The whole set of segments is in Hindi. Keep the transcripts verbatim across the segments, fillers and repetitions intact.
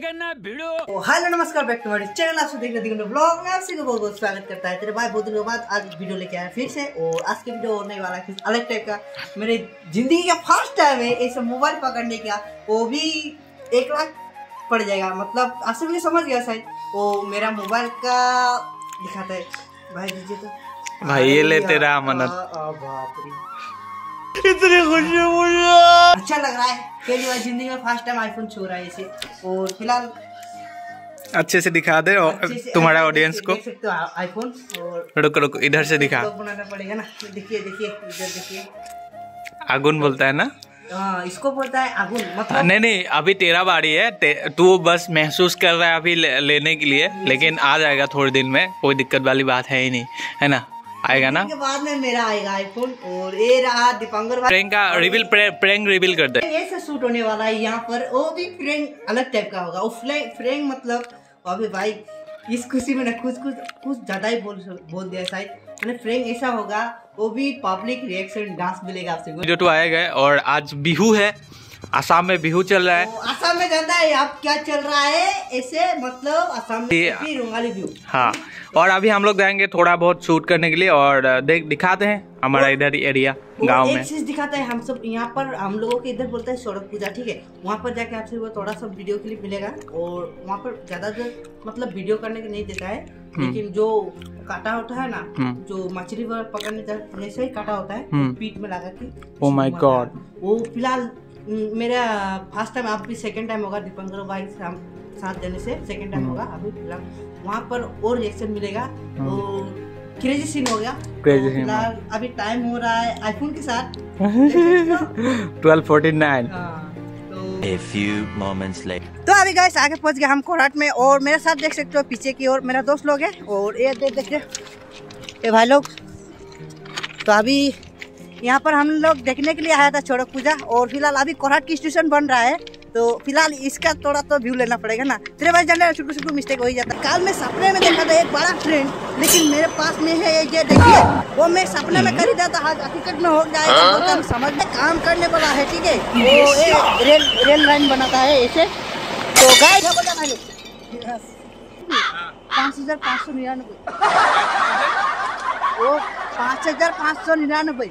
करना वीडियो। हेलो नमस्कार, बैक टू माय चैनल। आप सब देख रहे हैं ब्लॉग में, आपसे को बहुत बहुत स्वागत करता है। तेरे भाई बहुत दिनों बाद आज वीडियो लेके आया फिर से, और आज के वीडियो होने वाला है कुछ अलग टाइप का। मेरे जिंदगी का फर्स्ट टाइम है ऐसे मोबाइल पकड़ने का, वो भी एक लाख पड़ जाएगा। मतलब आप सब समझ गया शायद, वो मेरा मोबाइल का दिखाता है। भाई दीजिए तो भाई, ये ले तेरा अमानत। बाप रे, इतनी खुशी मुझे, अच्छा लग रहा है। पहली बार जिंदगी में फर्स्ट टाइम आईफोन छू रहा है इसे। और फिलहाल अच्छे से दिखा दे और तुम्हारा ऑडियंस को देख सकते हो आईफोन। और रुक रुक इधर से दिखा, बनाना पड़ेगा ना। देखिए देखिए इधर देखिए, आगुन बोलता है ना। हाँ, इसको बोलता है आगुन। मतलब नहीं नहीं, अभी तेरा बारी है, तू बस महसूस कर रहा है अभी ले, लेने के लिए, लेकिन आ जाएगा थोड़े दिन में, कोई दिक्कत वाली बात है ही नहीं, है ना। आएगा ना, के बाद में मेरा आएगा आईफोन। और ये रहा दीपांकर भाई, प्रैंक का रिवील, प्रैंक रिवील कर दे। ऐसे शूट होने वाला है यहाँ पर। वो भी प्रैंक अलग टाइप का होगा। वो प्रैंक मतलब अभी भाई इस खुशी में ना कुछ कुछ कुछ ज्यादा ही बोल बोल दिया शायद। मैंने प्रैंक ऐसा होगा, वो भी पब्लिक रिएक्शन डांस मिलेगा आपसे। जो तो आएगा। और आज बिहू है, आसाम में बिहू चल रहा है। आसाम में जानता है आप क्या चल रहा है ऐसे, मतलब आसाम में रोंगाली बिहू। हाँ, और अभी हम लोग जाएंगे थोड़ा बहुत शूट करने के लिए, और देख दिखाते हैं हमारा इधर एरिया गांव में। एक चीज दिखाता है, हम सब यहाँ पर, हम लोगों के इधर बोलते हैं सड़क पूजा, ठीक है। वहाँ पर जाके आपसे वो थोड़ा सा वीडियो क्लिप मिलेगा। और वहाँ पर ज्यादातर मतलब वीडियो करने के नहीं देता है, लेकिन जो काटा होता है ना, जो मछली पकड़ने जैसे ही काटा होता है पीठ में लगा के। Oh my god. वो फिलहाल मेरा फर्स्ट टाइम, आप भी सेकंड टाइम होगा दीपंकर भाई साथ देने से, सेकंड टाइम होगा। अभी फिलहाल वहाँ पर और रिएक्शन मिलेगा। और क्रेजी सीन हो गया। Crazy scene. फिलहाल अभी टाइम हो रहा है आईफोन के साथ twelve forty nine. A few moments later. तो अभी गाइस आगे पहुंच गए हम कोराट में। और मेरे साथ देख सकते हो पीछे की ओर मेरा दोस्त लोग है। और ये देख देखिए ये भाई लोग। तो अभी यहाँ पर हम लोग देखने के लिए आया था सड़क पूजा। और फिलहाल अभी कोराट की स्टेशन बन रहा है, तो फिलहाल इसका थोड़ा तो व्यू लेना पड़ेगा ना। तेरे भाई जान रहे छोटू छोटू मिस्टेक हो ही जाता है। कल मैं सपने में देखा था एक बड़ा ट्रेन, लेकिन मेरे पास में है ये देखिए, वो मैं सपने में खरीदा था, आज हकीकत में हो जाएगा। समझ में काम करने वाला है, ठीक है। वो एक रेल रेल लाइन बनाता है ऐसे। तो गाइस पाँच हजार पाँच सौ निन्यानवे वो पाँच हजार पाँच सौ निन्यानवे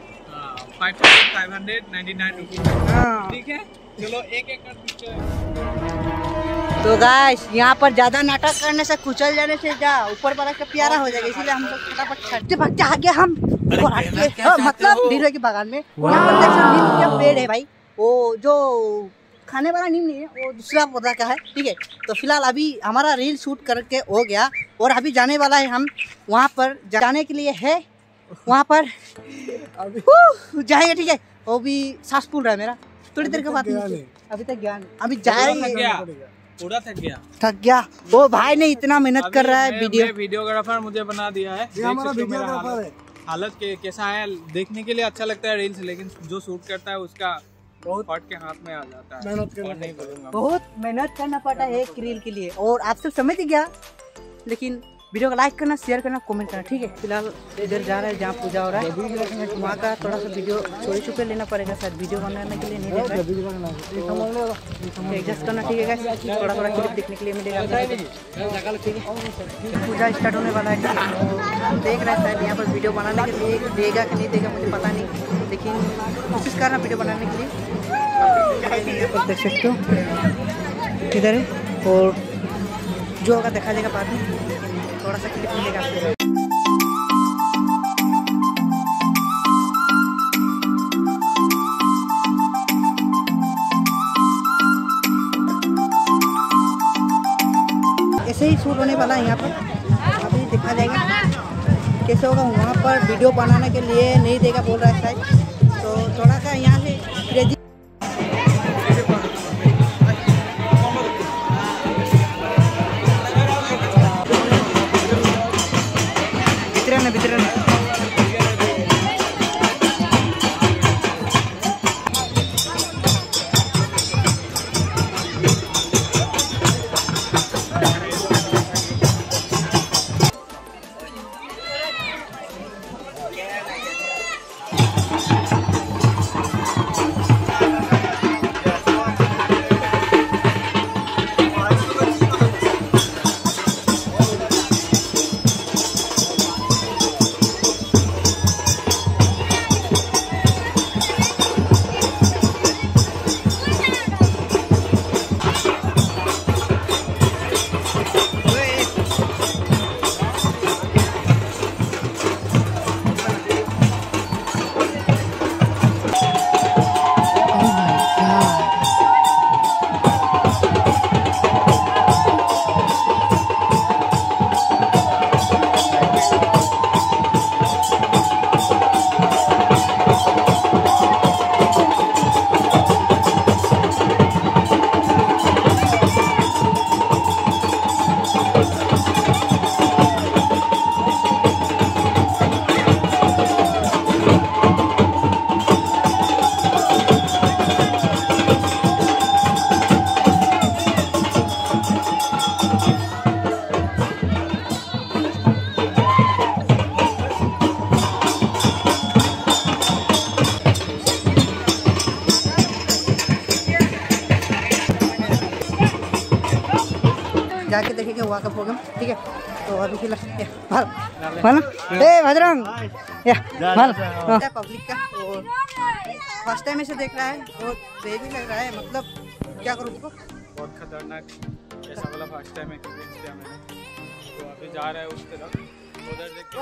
ठीक है, चलो एक एक कर। तो गाइस यहाँ पर ज्यादा नाटक करने से, कुचल जाने से जा ऊपर वाला का प्यारा हो जाएगा, इसीलिए हम लोग फटाफट छठते भगते आगे हम मतलब ढीरे के बागान में। यहाँ पर देख सकते नीम का पेड़ है भाई। वो जो खाने वाला नीम नहीं है, वो दूसरा पौधा का है, ठीक है। तो फिलहाल अभी हमारा रील शूट करके हो गया, और अभी जाने वाला है हम वहाँ पर। जाने के लिए है वहाँ पर जाएंगे, ठीक है। वो भी सांस फूल रहा है मेरा, थोड़ी देर के बाद। अभी तक ज्ञान, अभी जाएंगे। पूरा थक गया थक गया वो भाई ने इतना मेहनत कर रहा है। वीडियो वीडियोग्राफर मुझे बना दिया है। हमारा वीडियोग्राफर है। हालत के कैसा है देखने के लिए अच्छा लगता है रील्स, लेकिन जो शूट करता है उसका बहुत हॉट के हाथ में आ जाता है। मेहनत करना नहीं बोलूंगा, बहुत मेहनत करना पड़ता है एक रील के लिए। और आप सब समझ गया, लेकिन वीडियो को लाइक करना, शेयर करना, कमेंट करना, ठीक है। फिलहाल इधर जा रहा है जहाँ पूजा हो रहा है, वहाँ का थोड़ा सा वीडियो चोरी छुपे लेना पड़ेगा शायद, वीडियो बनाने के लिए नहीं देख रहा है। एडजस्ट करना, ठीक है। थोड़ा थोड़ा क्लिप देखने के लिए मिलेगा, ठीक है। पूजा स्टार्ट होने वाला है, ठीक है। देख रहा है शायद यहाँ पर वीडियो बनाने के लिए देगा कि नहीं देगा मुझे पता नहीं, लेकिन कोशिश करना वीडियो बनाने के लिए। यहाँ पर देख सकते हो किधर है, और जो होगा देखा जाएगा बाद में। थोड़ा सा क्लिप मिलेगा आपको। ऐसे ही शूट होने वाला है यहाँ पर, अभी देखा जाएगा कैसे होगा। वहाँ पर वीडियो बनाने के लिए नहीं देगा बोल रहा है शायद, तो थोड़ा सा यहाँ से क्रेजी। जाके देखेंगे वहाँ का प्रोग्राम, ठीक है। तो अभी फिलहाल ए भद्रंग पब्लिक का फर्स्ट टाइम ऐसे देख रहा है और बेबी लग रहा है, मतलब क्या करूँ उसको, बहुत खतरनाक ऐसा वाला फर्स्ट टाइम एक्सपीरियंस किया मैंने। तो अभी जा रहा है उस तरफ, उधर देखते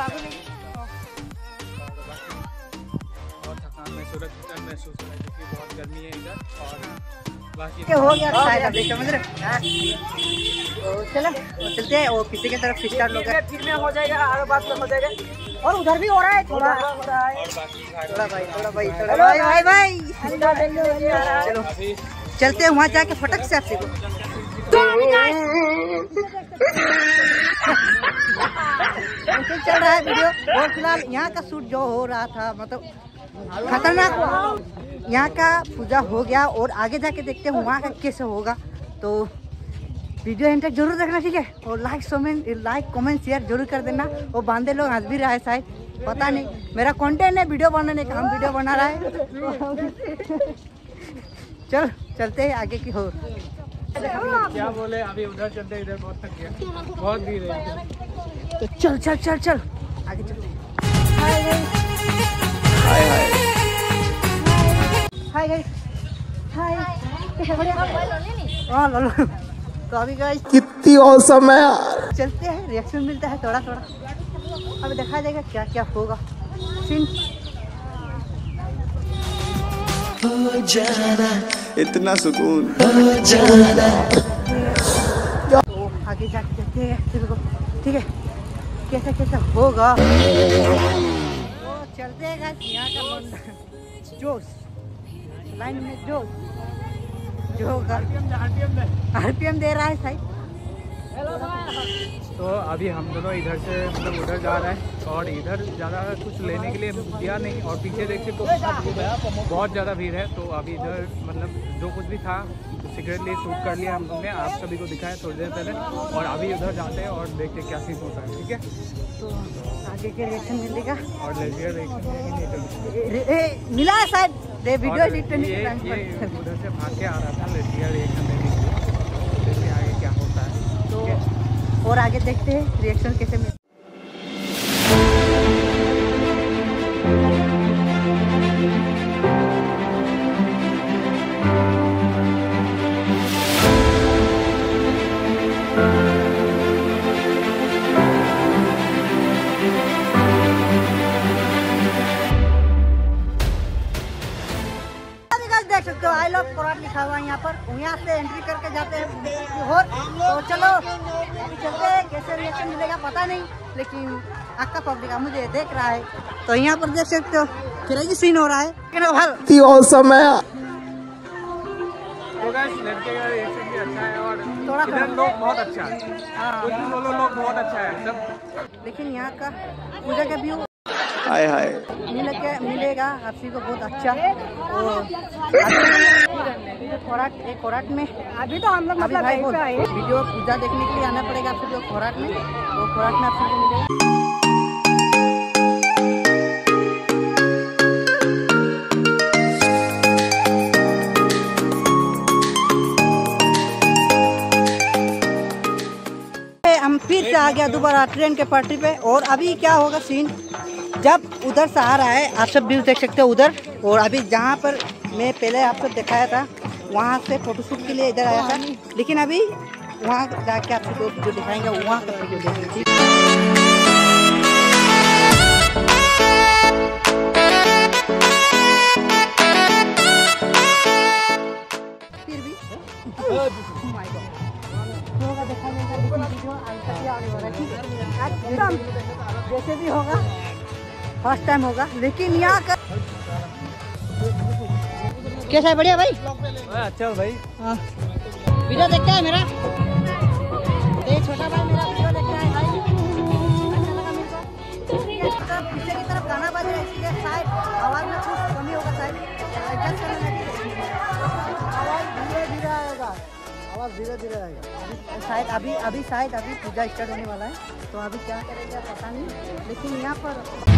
बहुत थकान महसूस महसूस हो रहा है क्योंकि बहुत गर्मी है इधर। और बाकी हो गया शायद अभी समझ रहे, तो चलो चलते हैं। और पीछे की तरफ स्टार्ट लोग फिर में हो जाएगा, आगे बात में हो जाएगा। और उधर भी हो रहा है थोड़ा थोड़ा भाई थोड़ा भाई थोड़ा भाई भाई भाई चलो चलते हैं वहाँ जाके फटक से आपसे को चल रहा है वीडियो। और फिलहाल यहाँ का शूट जो हो रहा था मतलब खतरनाक हुआ, यहाँ का पूजा हो गया और आगे जाके देखते हैं वहाँ का कैसे होगा। तो वीडियो एंड तक जरूर देखना, ठीक है। और like comment like comment share जरूर कर देना। और बांधे लोग हंस भी रहा है शायद, पता नहीं, मेरा कंटेंट है वीडियो बनाने का, हम वीडियो बना रहा है। चल चलते हैं आगे की हो। क्या बोले, अभी उधर चलते, इधर बहुत थक गया, बहुत भीड़ है। तो चल चल चल चल आगे चलते हैं। हाय हाय हाय हाय गाइस, हाय कैसे बढ़िया हां लो। तो अभी गाइस कितनी औसम है यार, चलते हैं, रिएक्शन मिलता है थोड़ा थोड़ा, अभी दिखा देगा क्या क्या होगा सीन। हो जाना इतना सुकून हो जाना। तो आगे जाके देखते हैं फिर को, ठीक है, कैसा कैसा होगा। तो चलते हैं गाइस, यहाँ का जोश लाइन में जोश जो होगा आरपीएम दे रहा है शायद। तो अभी हम दोनों इधर से मतलब उधर जा रहे हैं और इधर ज़्यादा कुछ लेने के लिए दिया नहीं। और पीछे देखिए तो बहुत ज़्यादा भीड़ है। तो अभी इधर मतलब जो कुछ भी था सीक्रेटली शूट कर लिया हम लोग ने, आप सभी को दिखाया थोड़ी देर पहले। और अभी उधर जाते हैं और देखते क्या सीन होता है, ठीक है। तो आगे के रिएक्शन मिलेगा और लेजियर रिएक्शन मिला है शायद, वीडियो एडिट करने ये के टाइम ये पर। उधर से भाग के आ रहा था लेजियर रिएक्शन देने के लिए, देखिए आगे क्या होता है। तो और आगे देखते हैं रिएक्शन कैसे मिलता है। देख सकते हो आई लव कोराट लिखा हुआ है यहाँ पर। यहाँ से एंट्री करके जाते हैं और तो चलो अभी चलते हैं, कैसे रिएक्शन मिलेगा पता नहीं, लेकिन आपका पब्लिक मुझे देख रहा है। तो यहाँ पर देख सकते हो क्रेजी सीन हो रहा है। कितनी औसम है यार। तो गाइस लड़के का रिएक्शन भी अच्छा है और थोड़ा इधर लोग बहुत अच्छा है, हाँ। कुछ भी बोलो लोग बहुत अच्छा है सब। लेकिन यहाँ का पूजा का व्यू हाय हाय मिल के मिलेगा आप सभी को बहुत अच्छा। और खोराट एक खोराट में अभी तो हम लोग मतलब भाई बोल वीडियो पूजा देखने के लिए आना पड़ेगा आप सभी को खोराट में। वो खोराट में आप सभी को मिलेगा। हम फिर से आ गया दोबारा ट्रेन के पटरी पे। और अभी क्या होगा सीन, जब उधर से आ रहा है, आप सब व्यू देख सकते हो उधर। और अभी जहाँ पर मैं पहले आप सब दिखाया था वहाँ से फोटोशूट के लिए इधर आया था, लेकिन अभी वहाँ जाके आप सबको वीडियो दिखाएंगे, वहाँ का वीडियो देखेंगे। फिर भी होगा देखा जाएगा, लेकिन वीडियो आगे आने वाला है, ठीक है। एकदम जैसे भी होगा फर्स्ट टाइम होगा, लेकिन यहाँ का कैसा है? बढ़िया भाई, अच्छा भाई। हाँ वीडियो देखता है मेरा, ये छोटा भाई मेरा वीडियो देखता है भाई, अच्छा लगा मेरे को। पीछे की तरफ गाना बज रहा है, इसलिए शायद आवाज़ में कुछ कमी होगा, शायद एडजस्ट करने लगी। आवाज़ धीरे धीरे आएगा, आवाज़ धीरे धीरे आएगा शायद। अभी अभी शायद अभी पूजा स्टार्ट होने वाला है, तो अभी क्या करेंगे पता नहीं, लेकिन यहाँ पर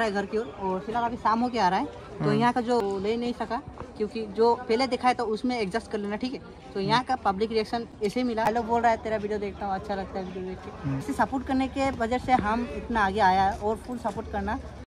रहा है घर की ओर, और फिलहाल अभी शाम हो के आ रहा है, तो यहाँ का जो ले नहीं सका क्योंकि जो पहले देखा है तो उसमें एडजस्ट कर लेना, ठीक है। तो यहाँ का पब्लिक रिएक्शन ऐसे मिला, हेलो बोल रहा है तेरा वीडियो देखता हूँ, अच्छा लगता है वीडियो देख के। इसे सपोर्ट करने के वजह से हम इतना आगे आया है, और फुल सपोर्ट करना।